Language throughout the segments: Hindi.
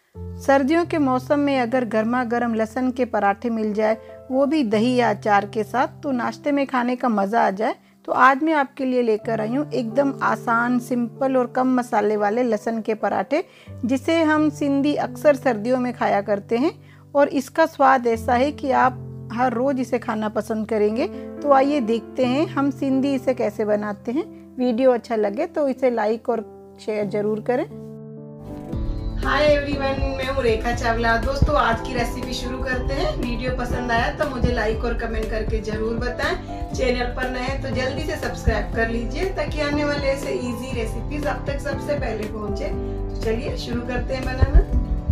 सर्दियों के मौसम में अगर गर्मा गर्म लहसुन के पराठे मिल जाए, वो भी दही या अचार के साथ, तो नाश्ते में खाने का मज़ा आ जाए। तो आज मैं आपके लिए लेकर आई हूँ एकदम आसान, सिंपल और कम मसाले वाले लहसुन के पराठे, जिसे हम सिंधी अक्सर सर्दियों में खाया करते हैं। और इसका स्वाद ऐसा है कि आप हर रोज़ इसे खाना पसंद करेंगे। तो आइए देखते हैं हम सिंधी इसे कैसे बनाते हैं। वीडियो अच्छा लगे तो इसे लाइक और शेयर ज़रूर करें। हाय एवरीवन, मैं हूँ रेखा चावला। दोस्तों, आज की रेसिपी शुरू करते हैं। वीडियो पसंद आया तो मुझे लाइक और कमेंट करके जरूर बताएं। चैनल पर नए हैं तो जल्दी से सब्सक्राइब कर लीजिए, ताकि आने वाले ऐसे इजी रेसिपीज आप तक सबसे पहले पहुंचे। तो चलिए शुरू करते हैं बनाना।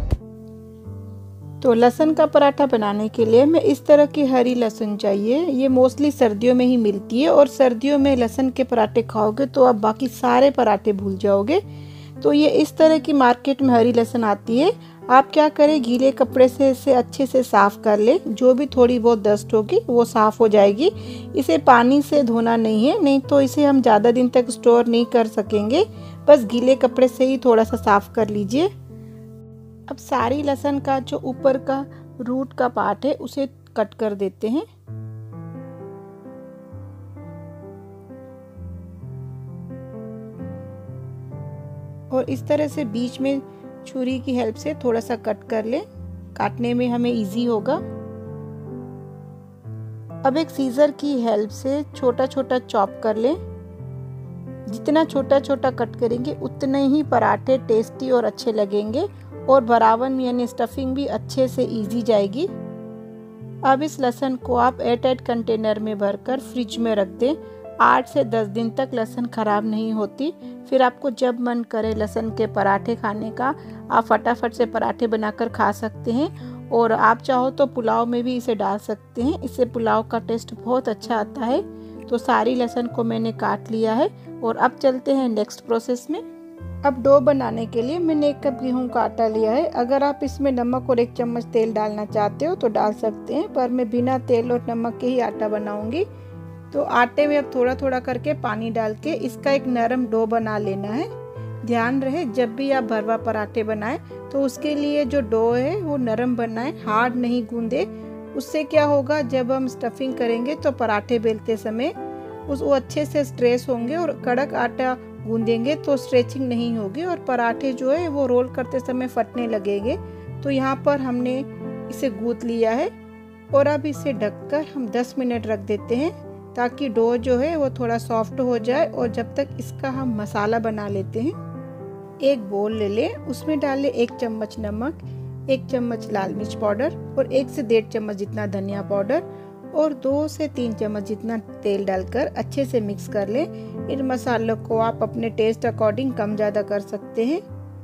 तो लहसुन का पराठा बनाने के लिए हमें इस तरह की हरी लहसुन चाहिए। ये मोस्टली सर्दियों में ही मिलती है, और सर्दियों में लहसुन के पराठे खाओगे तो आप बाकी सारे पराठे भूल जाओगे। तो ये इस तरह की मार्केट में हरी लहसुन आती है। आप क्या करें, गीले कपड़े से इसे अच्छे से साफ़ कर ले। जो भी थोड़ी बहुत डस्ट होगी वो साफ़ हो जाएगी। इसे पानी से धोना नहीं है, नहीं तो इसे हम ज़्यादा दिन तक स्टोर नहीं कर सकेंगे। बस गीले कपड़े से ही थोड़ा सा साफ़ कर लीजिए। अब सारी लहसुन का जो ऊपर का रूट का पार्ट है उसे कट कर देते हैं। और इस तरह से बीच में छुरी की हेल्प से थोड़ा सा कट कर ले, काटने में हमें इजी होगा। अब एक सीजर की हेल्प से छोटा छोटा चॉप कर ले। जितना छोटा छोटा कट करेंगे उतने ही पराठे टेस्टी और अच्छे लगेंगे, और भरावन यानी स्टफिंग भी अच्छे से इजी जाएगी। अब इस लहसुन को आप एयरटाइट कंटेनर में भरकर फ्रिज में रख दें। 8 से 10 दिन तक लहसुन खराब नहीं होती। फिर आपको जब मन करे लहसुन के पराठे खाने का, आप फटाफट से पराठे बनाकर खा सकते हैं। और आप चाहो तो पुलाव में भी इसे डाल सकते हैं, इससे पुलाव का टेस्ट बहुत अच्छा आता है। तो सारी लहसुन को मैंने काट लिया है, और अब चलते हैं नेक्स्ट प्रोसेस में। अब डो बनाने के लिए मैंने 1 कप गेहूं का आटा लिया है। अगर आप इसमें नमक और 1 चम्मच तेल डालना चाहते हो तो डाल सकते हैं, पर मैं बिना तेल और नमक के ही आटा बनाऊंगी। तो आटे में अब थोड़ा थोड़ा करके पानी डाल के इसका एक नरम डो बना लेना है। ध्यान रहे, जब भी आप भरवा पराठे बनाएं तो उसके लिए जो डो है वो नरम बनाएं, हार्ड नहीं गूंदे। उससे क्या होगा, जब हम स्टफिंग करेंगे तो पराठे बेलते समय वो अच्छे से स्ट्रेच होंगे, और कड़क आटा गूंदेंगे तो स्ट्रेचिंग नहीं होगी, और पराठे जो है वो रोल करते समय फटने लगेंगे। तो यहाँ पर हमने इसे गूंथ लिया है, और अब इसे ढककर हम 10 मिनट रख देते हैं, ताकि डो जो है वो थोड़ा सॉफ्ट हो जाए। और जब तक इसका हम मसाला बना लेते हैं। एक बोल ले लें, उसमें डालें 1 चम्मच नमक, 1 चम्मच लाल मिर्च पाउडर, और 1 से 1.5 चम्मच जितना धनिया पाउडर, और 2 से 3 चम्मच जितना तेल डालकर अच्छे से मिक्स कर लें। इन मसालों को आप अपने टेस्ट अकॉर्डिंग कम ज़्यादा कर सकते हैं।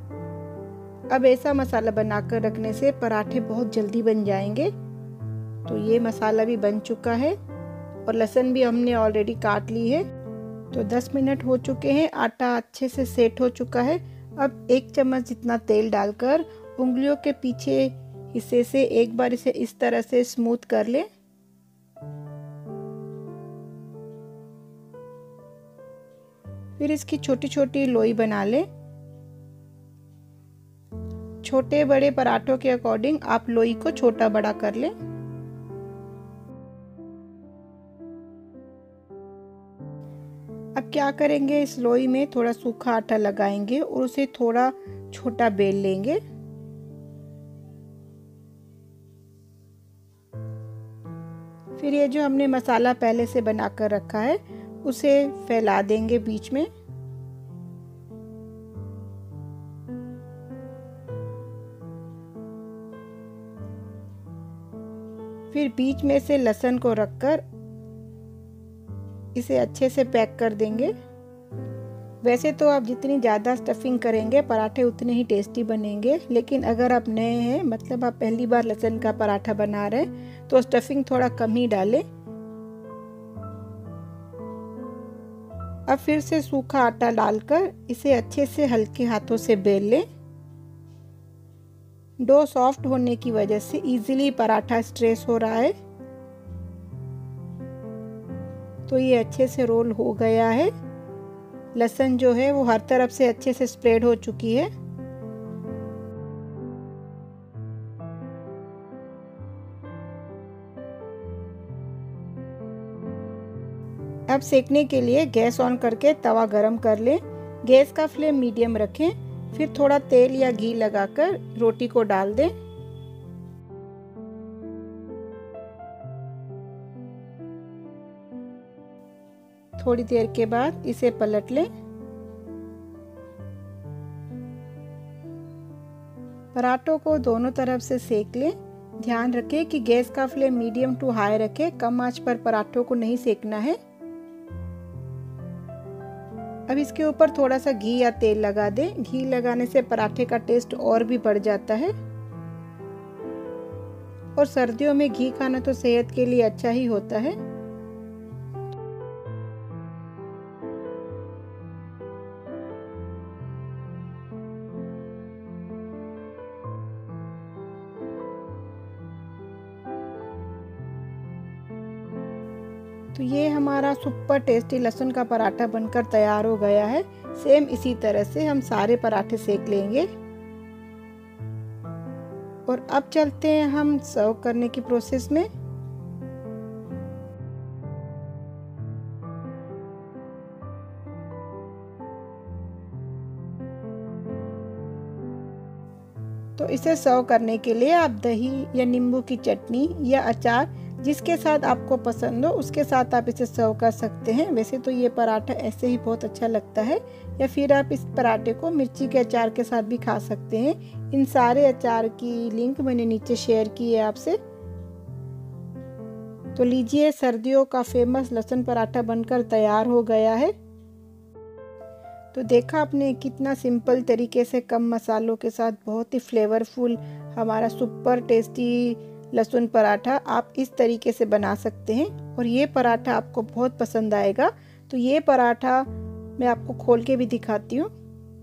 अब ऐसा मसाला बनाकर रखने से पराठे बहुत जल्दी बन जाएंगे। तो ये मसाला भी बन चुका है, और लहसुन भी हमने ऑलरेडी काट ली है। तो 10 मिनट हो चुके हैं, आटा अच्छे से सेट हो चुका है। अब 1 चम्मच जितना तेल डालकर उंगलियों के पीछे हिस्से से एक बार इसे इस तरह से स्मूथ कर लें। फिर इसकी छोटी छोटी लोई बना लें। छोटे बड़े पराठों के अकॉर्डिंग आप लोई को छोटा बड़ा कर लें। अब क्या करेंगे, इस लोई में थोड़ा सूखा आटा लगाएंगे और उसे थोड़ा छोटा बेल लेंगे। फिर ये जो हमने मसाला पहले से बनाकर रखा है उसे फैला देंगे बीच में। फिर बीच में से लहसुन को रखकर इसे अच्छे से पैक कर देंगे। वैसे तो आप जितनी ज़्यादा स्टफिंग करेंगे पराठे उतने ही टेस्टी बनेंगे, लेकिन अगर आप नए हैं, मतलब आप पहली बार लहसुन का पराठा बना रहे हैं, तो स्टफिंग थोड़ा कम ही डालें। अब फिर से सूखा आटा डालकर इसे अच्छे से हल्के हाथों से बेल लें। डो सॉफ्ट होने की वजह से इजीली पराठा स्ट्रेच हो रहा है। तो ये अच्छे से रोल हो गया है। लहसुन जो है वो हर तरफ से अच्छे से स्प्रेड हो चुकी है। अब सेकने के लिए गैस ऑन करके तवा गरम कर लें। गैस का फ्लेम मीडियम रखें। फिर थोड़ा तेल या घी लगाकर रोटी को डाल दें। थोड़ी देर के बाद इसे पलट लें। पराठों को दोनों तरफ से सेक लें। ध्यान रखें कि गैस का फ्लेम मीडियम टू हाई रखें। कम आंच पर पराठों को नहीं सेकना है। अब इसके ऊपर थोड़ा सा घी या तेल लगा दें। घी लगाने से पराठे का टेस्ट और भी बढ़ जाता है। और सर्दियों में घी खाना तो सेहत के लिए अच्छा ही होता है। तो ये हमारा सुपर टेस्टी लहसुन का पराठा बनकर तैयार हो गया है। सेम इसी तरह से हम सारे पराठे सेक लेंगे। और अब चलते हैं हम सर्व करने की प्रोसेस में। तो इसे सर्व करने के लिए आप दही या नींबू की चटनी या अचार जिसके साथ आपको पसंद हो उसके साथ आप इसे सर्व कर सकते हैं। वैसे तो ये पराठा ऐसे ही बहुत अच्छा लगता है, या फिर आप इस पराठे को मिर्ची के अचार के साथ भी खा सकते हैं। इन सारे अचार की लिंक मैंने नीचे शेयर की है आपसे। तो लीजिए, सर्दियों का फेमस लहसुन पराठा बनकर तैयार हो गया है। तो देखा आपने कितना सिंपल तरीके से कम मसालों के साथ बहुत ही फ्लेवरफुल हमारा सुपर टेस्टी लहसुन पराठा आप इस तरीके से बना सकते हैं। और ये पराठा आपको बहुत पसंद आएगा। तो ये पराठा मैं आपको खोल के भी दिखाती हूँ।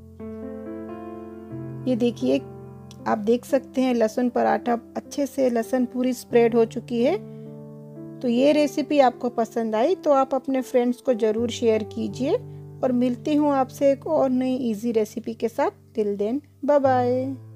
ये देखिए, आप देख सकते हैं लहसुन पराठा अच्छे से लहसुन पूरी स्प्रेड हो चुकी है। तो ये रेसिपी आपको पसंद आई तो आप अपने फ्रेंड्स को ज़रूर शेयर कीजिए। और मिलती हूँ आपसे एक और नई इजी रेसिपी के साथ। Till then, bye bye.